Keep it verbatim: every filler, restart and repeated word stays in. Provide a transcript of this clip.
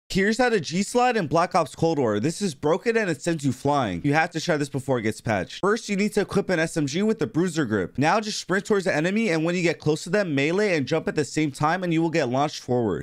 Here's how to G-slide in Black Ops Cold War. This is broken and it sends you flying. You have to try this before it gets patched. First, you need to equip an S M G with the Bruiser Grip. Now just sprint towards the enemy, and when you get close to them, melee and jump at the same time and you will get launched forward.